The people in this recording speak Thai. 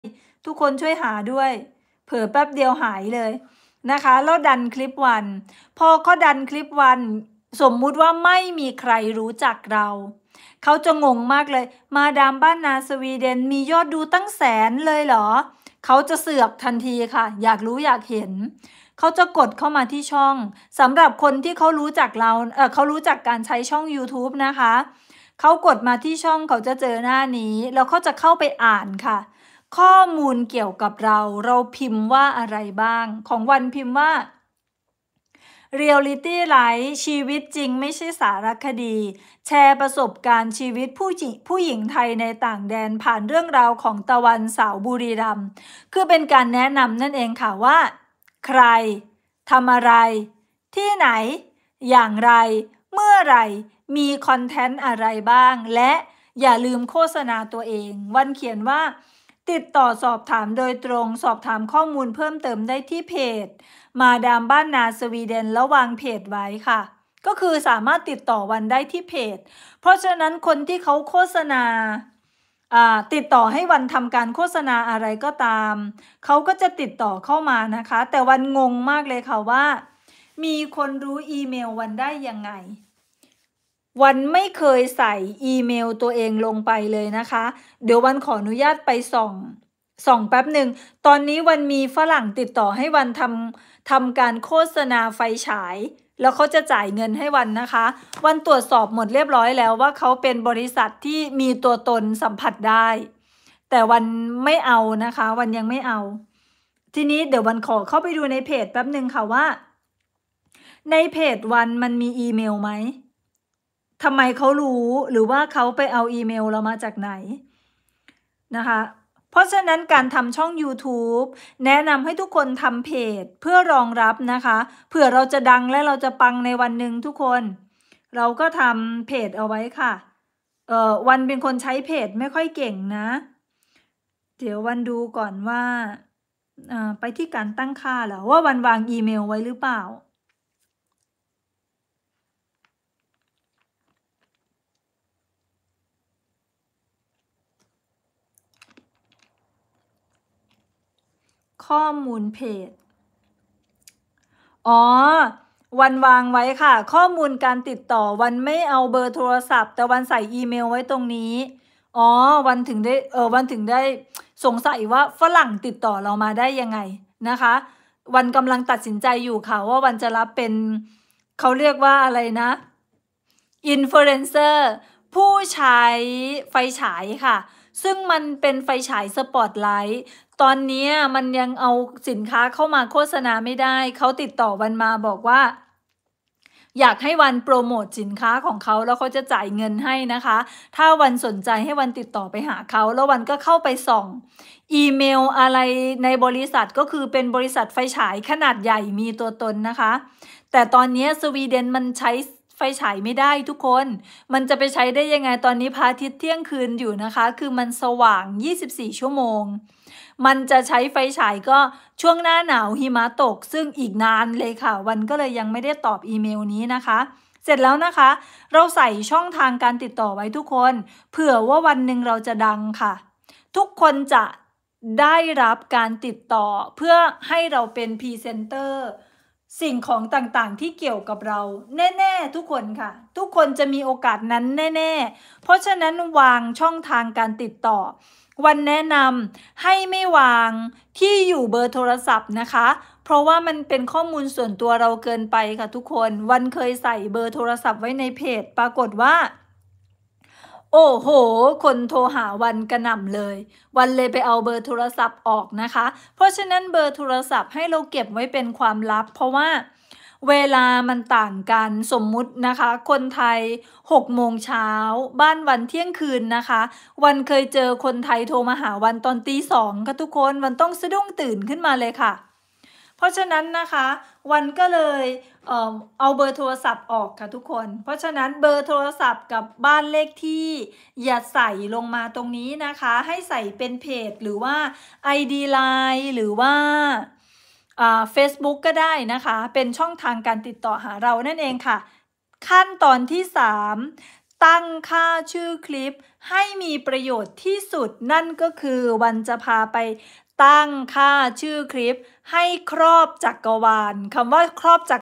ทุกคนช่วยหาด้วย เผลอแป๊บเดียวหายเลยนะคะแล้วดันคลิปวันพอเขาดันคลิปวันสมมุติว่าไม่มีใครรู้จักเราเขาจะงงมากเลยมาดามบ้านนาสวีเดนมียอดดูตั้งแสนเลยเหรอเขาจะเสือกทันทีค่ะอยากรู้อยากเห็นเขาจะกดเข้ามาที่ช่องสำหรับคนที่เขารู้จักเราเขารู้จักการใช้ช่อง YouTube นะคะเขากดมาที่ช่องเขาจะเจอหน้านี้แล้วเขาจะเข้าไปอ่านค่ะข้อมูลเกี่ยวกับเราพิมพ์ว่าอะไรบ้างของวันพิมพ์ว่า Reality Life ชีวิตจริงไม่ใช่สารคดีแชร์ประสบการณ์ชีวิตผู้หญิงไทยในต่างแดนผ่านเรื่องราวของตะวันสาวบุรีรัมย์คือเป็นการแนะนำนั่นเองค่ะว่าใครทำอะไรที่ไหนอย่างไรเมื่อไหร่มีคอนเทนต์อะไรบ้างและอย่าลืมโฆษณาตัวเองวันเขียนว่าติดต่อสอบถามโดยตรงสอบถามข้อมูลเพิ่มเติมได้ที่เพจมาดามบ้านนาสวีเดนแล้ววางเพจไว้ค่ะก็คือสามารถติดต่อวันได้ที่เพจเพราะฉะนั้นคนที่เขาโฆษณาติดต่อให้วันทำการโฆษณาอะไรก็ตามเขาก็จะติดต่อเข้ามานะคะแต่วันงงมากเลยค่ะว่ามีคนรู้อีเมลวันได้ยังไงวันไม่เคยใส่อีเมลตัวเองลงไปเลยนะคะเดี๋ยววันขออนุญาตไปส่องแป๊บหนึ่งตอนนี้วันมีฝรั่งติดต่อให้วันทำการโฆษณาไฟฉายแล้วเขาจะจ่ายเงินให้วันนะคะวันตรวจสอบหมดเรียบร้อยแล้วว่าเขาเป็นบริษัทที่มีตัวตนสัมผัสได้แต่วันไม่เอานะคะวันยังไม่เอาทีนี้เดี๋ยววันขอเข้าไปดูในเพจแป๊บหนึ่งค่ะว่าในเพจวันมันมีอีเมลไหมทำไมเขารู้หรือว่าเขาไปเอาอีเมลเรามาจากไหนนะคะเพราะฉะนั้นการทำช่อง YouTube แนะนำให้ทุกคนทำเพจเพื่อรองรับนะคะเผื่อเราจะดังและเราจะปังในวันหนึ่งทุกคนเราก็ทำเพจเอาไว้ค่ะวันเป็นคนใช้เพจไม่ค่อยเก่งนะเดี๋ยววันดูก่อนว่าไปที่การตั้งค่าแล้วว่าวันวางอีเมลไว้หรือเปล่าข้อมูลเพจอ๋อวันวางไว้ค่ะข้อมูลการติดต่อวันไม่เอาเบอร์โทรศัพท์แต่วันใส่อีเมลไว้ตรงนี้อ๋อวันถึงได้สงสัยว่าฝรั่งติดต่อเรามาได้ยังไงนะคะวันกำลังตัดสินใจอยู่ค่ะว่าวันจะรับเป็นเขาเรียกว่าอะไรนะอินฟลูเอนเซอร์ผู้ใช้ไฟฉายค่ะซึ่งมันเป็นไฟฉายสปอตไลท์ตอนนี้มันยังเอาสินค้าเข้ามาโฆษณาไม่ได้เขาติดต่อวันมาบอกว่าอยากให้วันโปรโมทสินค้าของเขาแล้วเขาจะจ่ายเงินให้นะคะถ้าวันสนใจให้วันติดต่อไปหาเขาแล้ววันก็เข้าไปส่องอีเมลอะไรในบริษัทก็คือเป็นบริษัทไฟฉายขนาดใหญ่มีตัวตนนะคะแต่ตอนนี้สวีเดนมันใช้ไฟฉายไม่ได้ทุกคนมันจะไปใช้ได้ยังไงตอนนี้พระอาทิตย์เที่ยงคืนอยู่นะคะคือมันสว่าง24ชั่วโมงมันจะใช้ไฟฉายก็ช่วงหน้าหนาวหิมะตกซึ่งอีกนานเลยค่ะวันก็เลยยังไม่ได้ตอบอีเมลนี้นะคะเสร็จแล้วนะคะเราใส่ช่องทางการติดต่อไว้ทุกคนเผื่อว่าวันหนึ่งเราจะดังค่ะทุกคนจะได้รับการติดต่อเพื่อให้เราเป็นพรีเซนเตอร์สิ่งของต่างๆที่เกี่ยวกับเราแน่ๆทุกคนค่ะทุกคนจะมีโอกาสนั้นแน่ๆเพราะฉะนั้นวางช่องทางการติดต่อวันแนะนำให้ไม่วางที่อยู่เบอร์โทรศัพท์นะคะเพราะว่ามันเป็นข้อมูลส่วนตัวเราเกินไปค่ะทุกคนวันเคยใส่เบอร์โทรศัพท์ไว้ในเพจปรากฏว่าโอ้โหคนโทรหาวันกระหน่ำเลยวันเลยไปเอาเบอร์โทรศัพท์ออกนะคะเพราะฉะนั้นเบอร์โทรศัพท์ให้เราเก็บไว้เป็นความลับเพราะว่าเวลามันต่างกันสมมุตินะคะคนไทย6 โมงเช้าบ้านวันเที่ยงคืนนะคะวันเคยเจอคนไทยโทรมาหาวันตอนตี 2ค่ะทุกคนวันต้องสะดุ้งตื่นขึ้นมาเลยค่ะเพราะฉะนั้นนะคะวันก็เลยเอาเบอร์โทรศัพท์ออกค่ะทุกคนเพราะฉะนั้นเบอร์โทรศัพท์กับบ้านเลขที่อย่าใส่ลงมาตรงนี้นะคะให้ใส่เป็นเพจหรือว่า ID Line หรือว่าFacebook ก็ได้นะคะเป็นช่องทางการติดต่อหาเรานั่นเองค่ะขั้นตอนที่ 3 ตั้งค่าชื่อคลิปให้มีประโยชน์ที่สุดนั่นก็คือวันจะพาไปตั้งค่าชื่อคลิปให้ครอบจักรวาลคำว่าครอบจักร